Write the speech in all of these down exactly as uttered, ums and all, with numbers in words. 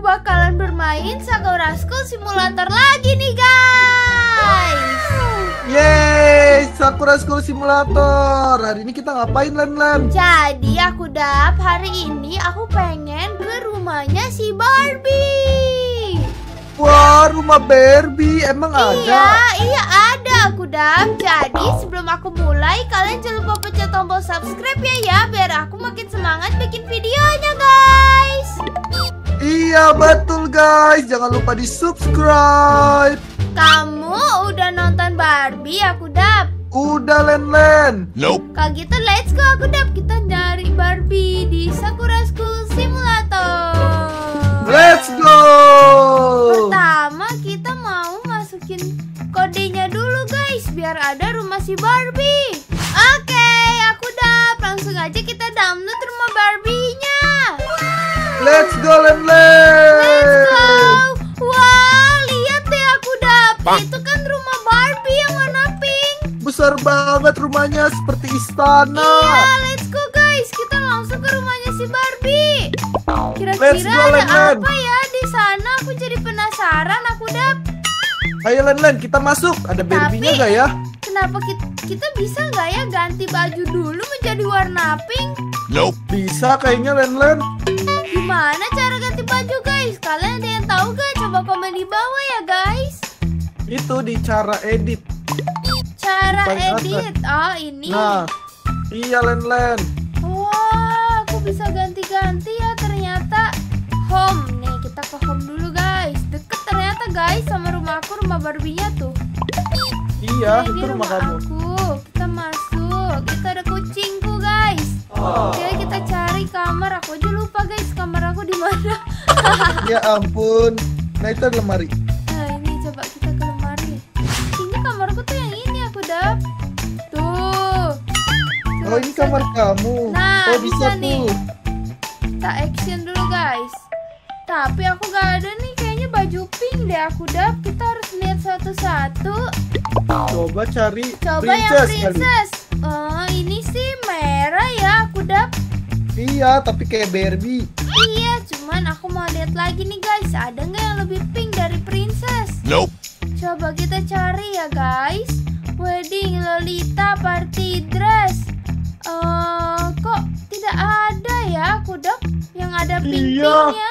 bakalan bermain Sakura School Simulator lagi nih guys. Yeay, Sakura School Simulator. Hari ini kita ngapain, Len Len? Jadi aku dap hari ini aku pengen ke rumahnya si Barbie. Wah, rumah Barbie emang iya, ada? Iya, iya ada aku dap. Jadi sebelum aku mulai, kalian jangan lupa pencet tombol subscribe ya ya, biar aku makin semangat bikin videonya guys. Iya betul guys, jangan lupa di subscribe. Kamu udah nonton Barbie aku dap? Udah Len Len. Nope. Kalau gitu let's go aku dap, kita nyari Barbie di Sakura School Simulator. Let's go. Pertama kita mau masukin kodenya dulu guys, biar ada rumah si Barbie. Oke, aku dap, langsung aja kita download rumah Barbie-nya. Let's go Len Len. Let's go. Wah, lihat deh aku dap, itu kan rumah Barbie yang warna pink. Besar banget rumahnya, seperti istana. Iya, let's go guys, kita langsung ke rumahnya si Barbie. Let's Kira-kira go, ada Len Len. apa ya di sana? Aku jadi penasaran aku dap. Ayo Len Len, kita masuk. Ada Barbie-nya Tapi- gak ya? Kenapa kita, kita bisa nggak ya ganti baju dulu menjadi warna pink? Nope. Bisa kayaknya Len Len. Gimana cara ganti baju guys? Kalian ada yang tahu gak? Coba komen di bawah ya guys. Itu di cara edit. Cara Paling atas. edit. Oh ini. Nah, iya Len Len. Wah, aku bisa ganti-ganti ya ternyata. Home nih, kita ke home dulu guys. Deket ternyata guys sama rumah aku, rumah Barbie-nya tuh. Iya, Ini itu rumah kamu. aku. Kita masuk. Kita ada kucingku guys. Oke, kita cari kamar. Aku aja lupa guys kamar aku di mana. Ya ampun. Nah itu ada lemari. Nah ini coba kita ke lemari. Ini kamarku tuh yang ini aku dap. Tuh. Coba Oh ini bisa kamar nggak? kamu. Nah, Oh bisa nih. tuh. Kita action dulu guys. Tapi aku gak ada nih kayaknya baju pink deh aku dap. Kita harus lihat satu-satu. Coba cari Coba yang princess kali. princess. Oh ini sih merah ya aku dap. Iya, tapi kayak Barbie. Iya, cuman aku mau lihat lagi nih guys. Ada nggak yang lebih pink dari princess? Nope. Coba kita cari ya guys. Wedding, Lolita, party dress. Eh, kok tidak ada ya aku dap yang ada pink-pinknya?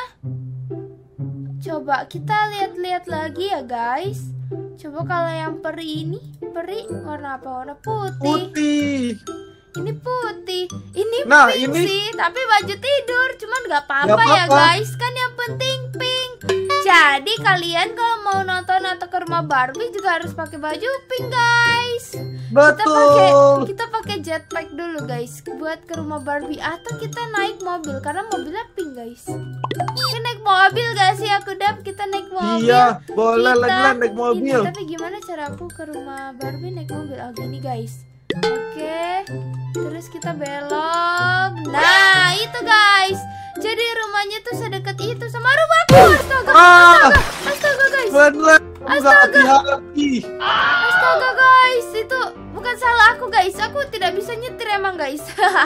Coba kita lihat-lihat lagi ya guys. Coba kalau yang peri ini, peri warna apa? Warna putih. Putih. Ini putih. Ini Nah, pink ini- sih, tapi baju tidur. Cuman gak apa-apa Nggak ya apa-apa. guys. Kan yang penting pink. Jadi kalian kalau mau nonton atau ke rumah Barbie juga harus pakai baju pink guys. Kita pakai Betul. kita pakai jetpack dulu guys buat ke rumah Barbie, atau kita naik mobil karena mobilnya pink guys. Kita naik mobil gak sih aku dap? Kita naik mobil. Iya, boleh Kita- Len Len naik mobil. Ini, tapi gimana cara aku ke rumah Barbie naik mobil? Oh gini guys. Oke, terus kita belok. Nah itu guys. Jadi rumahnya tuh sedekat itu sama rumahku. Astaga, Ah, astaga, astaga guys. Len Len, nggak Astaga. hati-hati. Astaga guys, itu bukan salah aku guys. Aku tidak bisa nyetir emang guys.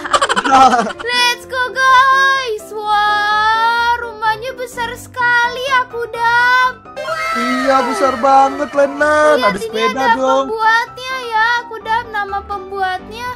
Let's go guys. Wah, rumahnya besar sekali aku dap. Iya, besar banget Len Len. Lihat Ada ini sepeda ada dong. pembuatnya ya. Aku dap nama pembuatnya.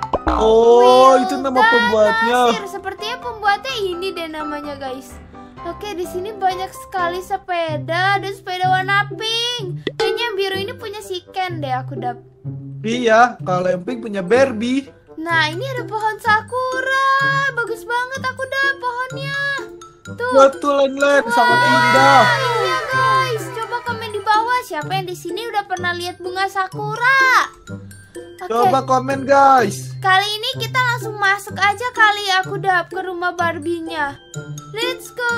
Oh, itu nama Wildan pembuatnya. Nasir. Sepertinya pembuatnya ini deh namanya guys. Oke, di sini banyak sekali sepeda dan sepeda warna pink. Kayaknya yang biru ini punya si Ken deh aku dap. Iya, kalau yang pink punya Barbie. Nah, ini ada pohon sakura. Bagus banget aku dap pohonnya. Tuh. Betul Len Len, sangat indah. Ah, iya guys, coba komen di bawah siapa yang di sini udah pernah lihat bunga sakura. Oke. Coba komen guys. Kali ini kita langsung masuk aja kali aku dap ke rumah Barbie-nya. Let's go.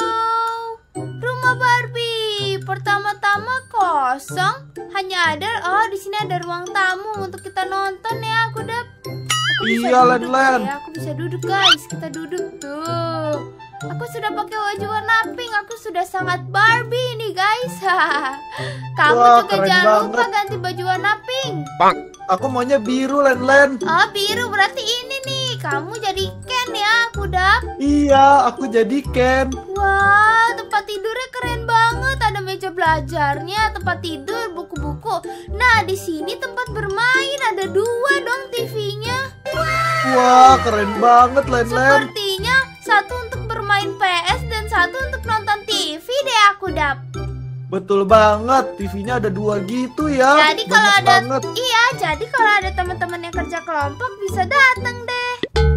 Rumah Barbie. Pertama-tama kosong. Hanya ada oh di sini ada ruang tamu untuk kita nonton ya aku dap. Aku bisa Iya, duduk Len Len. ya, aku bisa duduk guys. Kita duduk tuh. Aku sudah pakai baju warna pink. Aku sudah sangat Barbie ini guys. Kamu Wah, juga keren jangan lupa banget. ganti baju warna pink. Aku maunya biru Len Len. Oh biru berarti ini nih kamu jadi Ken ya, Kudap? Iya, aku jadi Ken. Wah, tempat tidurnya keren banget. Ada meja belajarnya, tempat tidur, buku-buku. Nah, di sini tempat bermain. Ada dua dong T V-nya. Wah, keren banget, Len Len. Sepertinya satu untuk bermain P S dan satu untuk nonton T V deh, aku dap. Betul banget, T V-nya ada dua gitu ya. Jadi kalau Banyak ada, banget. iya, jadi kalau ada teman-teman yang kerja kelompok bisa datang deh.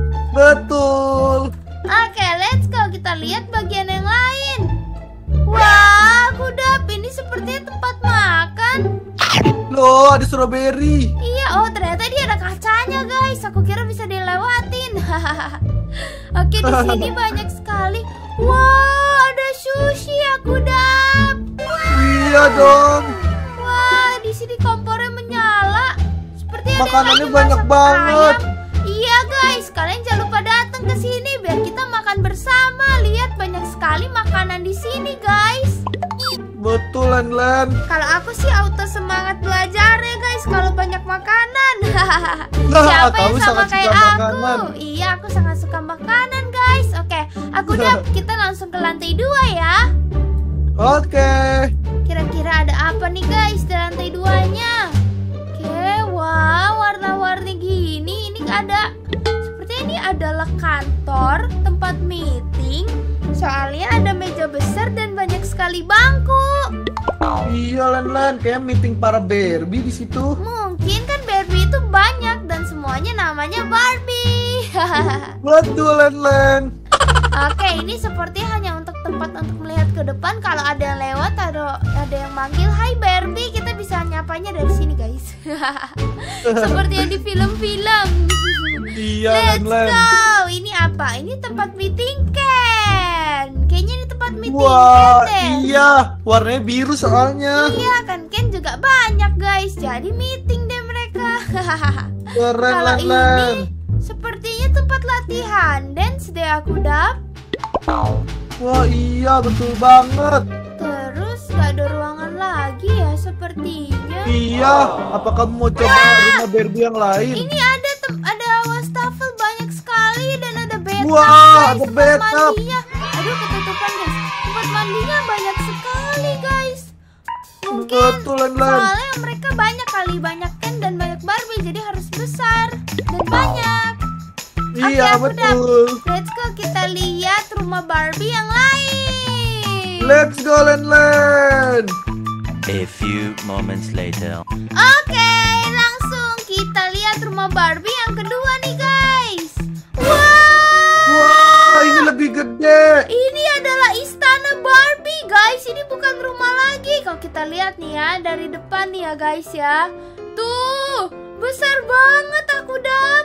Betul. Oke, let's go. Kita lihat bagian yang lain. Wah, aku dap. Ini sepertinya tempat makan. Loh, ada strawberry. Iya, oh ternyata dia ada kacanya, guys. Aku kira bisa dilewatin. Oke, di sini banyak sekali. Wow, ada sushi, aku dap. Iya dong. Wah, di sini kompornya menyala. Seperti ada Makanannya yang lagi banyak masak banget. ayam. Iya, guys. Kalian jangan lupa datang ke sini biar kita makan bersama. Lihat banyak sekali makanan di sini, guys. Betul, Len Len. Kalau aku sih auto semangat belajar ya, guys. Kalau banyak makanan. Nah, Siapa yang kamu sama sangat kayak suka aku? makanan. Iya, aku sangat suka makanan, guys. Oke, aku udah kita langsung ke lantai dua ya. Oke. Kira-kira ada apa nih, guys, di lantai duanya? Oke, wow, warna-warni gini. Ini ada, seperti ini adalah kantor, tempat meeting. Soalnya ada meja besar dan banyak sekali bangku. Iya, Len Len, kayak meeting para Barbie di situ. Mungkin kan Barbie itu banyak dan semuanya namanya Barbie. Betul, Len Len. Oke, ini seperti hanya untuk tempat untuk melihat ke depan. Kalau ada yang lewat, ada ada yang manggil, "Hai Barbie," kita bisa nyapanya dari sini, guys. Seperti yang di film-film. Iya, Let's Len Len. go. Ini apa? Ini tempat meeting Ken. Kayaknya ini tempat meeting Wah, Ken deh. iya, warnanya biru soalnya. Iya, kan Ken juga banyak, guys. Jadi meeting deh mereka. Keren, Kalau Len Len. ini sepertinya tempat latihan dance deh, aku dap. Wah, iya, betul banget. Terus gak ada ruangan lagi ya sepertinya. Iya, apa kamu mau coba rumah Barbie yang lain? Ini ada tem ada wastafel banyak sekali dan ada bathtub, Wah, guys, ada tempat bathtub. mandinya. Aduh, ketutupan, guys. Tempat mandinya banyak sekali, guys. Mungkin Betul, Len Len. soalnya mereka banyak kali, banyak Ken dan banyak Barbie, jadi harus besar dan banyak. Iya, Oke, aku udah. betul. Let's go, kita lihat rumah Barbie yang lain. Let's go, Len Len. A few moments later. Oke, langsung kita lihat rumah Barbie yang kedua nih, guys. Wow, Wah, ini lebih gede. ini adalah istana Barbie, guys. Ini bukan rumah lagi. Kalau kita lihat nih ya dari depan nih ya, guys ya. Tuh, besar banget, aku dap.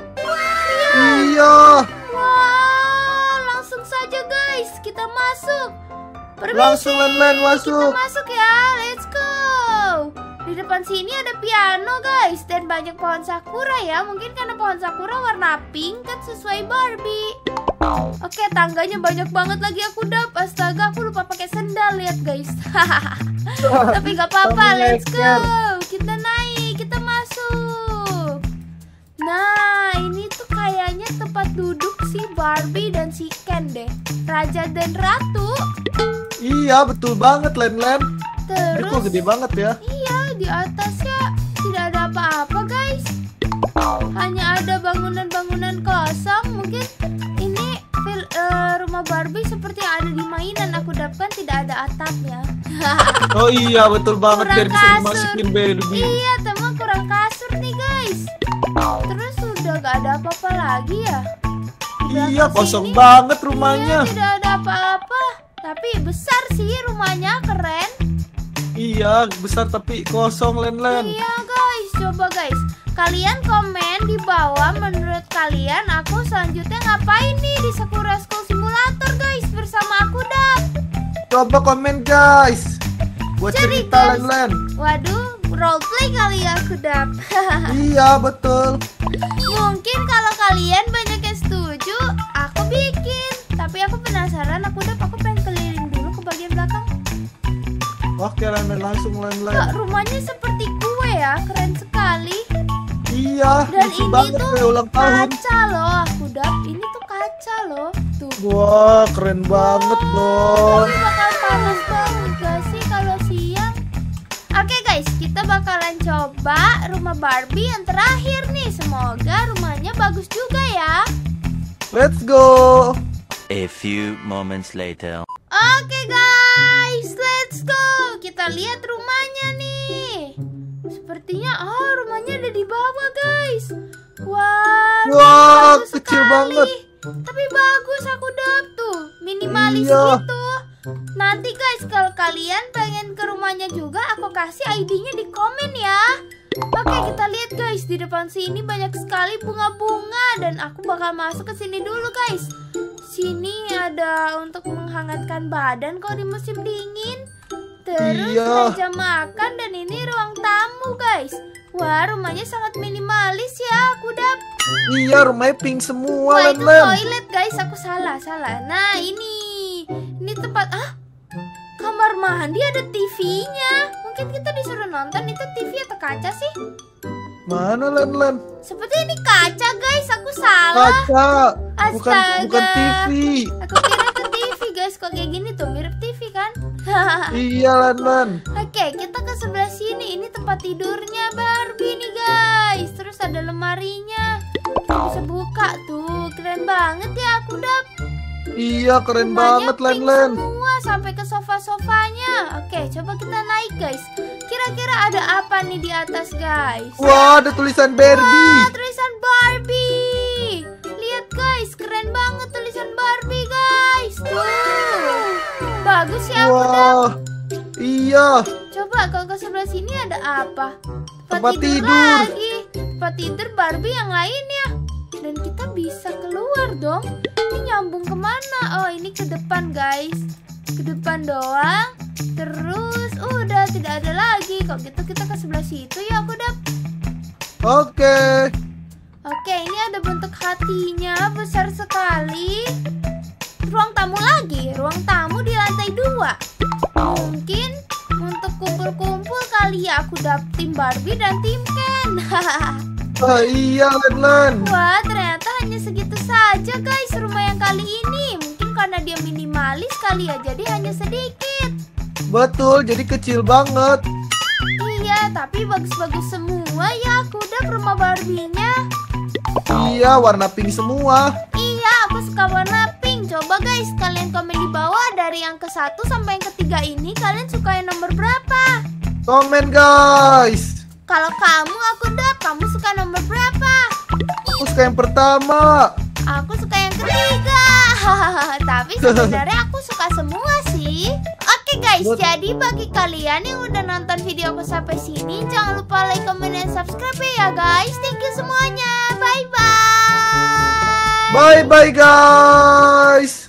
Iya, Wah, langsung saja, guys. Kita masuk. Permisi. langsung Len Len Kita masuk. masuk ya, let's go. Di depan sini ada piano, guys, dan banyak pohon sakura ya. Mungkin karena pohon sakura warna pink kan sesuai Barbie. Oke, tangganya banyak banget lagi, aku dap. Astaga, aku lupa pakai sendal, lihat guys. Tapi gak apa-apa, let's go. Kita naik, kita masuk. Nah, ini tuh kayaknya tempat duduk si Barbie dan si Ken deh. Raja dan Ratu. Iya, betul banget, Len Len. Ini kok Terus gede banget ya. iya, di atasnya tidak ada apa-apa, guys. Hanya ada bangunan-bangunan kosong. Mungkin ini fil- eh, rumah Barbie seperti yang ada di mainan. Aku dapatkan tidak ada atapnya. Oh iya, betul banget, Kurang biar bisa kasur. dimasukin Barbie. Iya, teman, kurang kasur nih, guys. Terus udah gak ada apa-apa lagi ya. Di Iya, belakang kosong sini, banget rumahnya. Iya, tidak ada apa-apa. Tapi besar sih rumahnya, keren. Iya, besar tapi kosong, Len Len. Iya, guys, coba guys. Kalian komen di bawah, menurut kalian aku selanjutnya ngapain nih di Sakura School Simulator, guys, bersama aku Dap. Coba komen, guys. Buat Jadi, cerita, guys. Len Len. Waduh, roleplay kali ya aku Dap. Iya, betul. Mungkin kalau kalian banyak yang setuju, aku bikin. Tapi aku penasaran, aku Dap, aku pengen keliling dulu ke bagian belakang. Oke, Len Len, langsung, Len Len. Kok rumahnya seperti kue ya, keren sekali. Iya, Wah, Dan lucu ini banget tuh kayak ulang tahun. kaca loh, aku dap. Ini tuh kaca loh. Tuh. Wah, keren banget dong. Tapi bakal panas banget gak sih kalau siang? Oke guys, kita bakalan coba rumah Barbie yang terakhir nih. Semoga rumahnya bagus juga ya. Let's go. A few moments later. Oke guys, let's go. Kita lihat rumahnya nih. Sepertinya, oh rumahnya ada di bawah guys. Wah, Wah, bagus kecil sekali. banget. Tapi bagus aku dap tuh, minimalis Iya. gitu. Nanti guys, kalau kalian pengen ke rumahnya juga, aku kasih I D-nya di komen ya. Oke, kita lihat guys, di depan sini banyak sekali bunga-bunga dan aku bakal masuk ke sini dulu guys. Sini ada untuk menghangatkan badan kalau di musim dingin. Terus Iya. meja makan dan ini ruang tamu guys. Wah, rumahnya sangat minimalis ya, aku dap. Iya, rumahnya pink semua, Wah, Len itu Len. toilet guys, aku salah, salah. Nah, ini. Ini tempat, ah, kamar mandi ada T V-nya. Mungkin kita disuruh nonton, itu T V atau kaca sih? Mana Len Len? Seperti ini kaca guys, aku salah. Kaca. Bukan Astaga. bukan T V. Aku kira itu T V guys, kok kayak gini tuh, mirip T V kan? Iya, Len Len. Oke, kita ke sebelah sini. Ini tempat tidurnya Barbie nih guys. Terus ada lemarinya. Kita bisa buka tuh, keren banget ya aku dap. Iya, keren Rumahnya banget Len pink Len. semua sampai ke sofa-sofanya. Oke, coba kita naik guys. Kira-kira ada apa nih di atas guys? Wah, ada tulisan Wah, Barbie. tulisan Barbie. Lihat guys, keren banget tulisan Barbie guys. Tuh. Bagus ya aku dap. Wah. Iya. Coba kalau ke sebelah sini ada apa? Tempat tidur. lagi. Tempat tidur Barbie yang lain ya. Dan kita bisa keluar dong. Ini nyambung kemana? Oh, ini ke depan guys. Ke depan doang. Terus udah tidak ada lagi. Kalau gitu kita ke sebelah situ ya aku dap. Oke. Oke, ini ada bentuk hatinya besar sekali. Ruang tamu lagi. Ruang tamu di lantai dua. Mungkin untuk kumpul-kumpul kali ya aku dap tim Barbie dan tim Ken. Ah, iya Len Len. Wah, ternyata hanya segitu saja guys rumah yang kali ini. Mungkin karena dia minimalis kali ya, jadi hanya sedikit. Betul, jadi kecil banget. Iya, tapi bagus-bagus semua ya aku udah rumah Barbie-nya. Iya, warna pink semua. Iya, aku suka warna pink. Coba guys, kalian komen di bawah dari yang ke satu sampai yang ketiga ini kalian suka yang nomor berapa? Komen guys. Kalau kamu aku udah, kamu suka nomor berapa? Aku suka yang pertama. Aku suka yang ketiga. Tapi sebenarnya aku suka semua sih. Oke guys, But... jadi bagi kalian yang udah nonton video aku sampai sini, jangan lupa like, comment, dan subscribe ya guys. Thank you semuanya. Bye bye. Bye bye guys.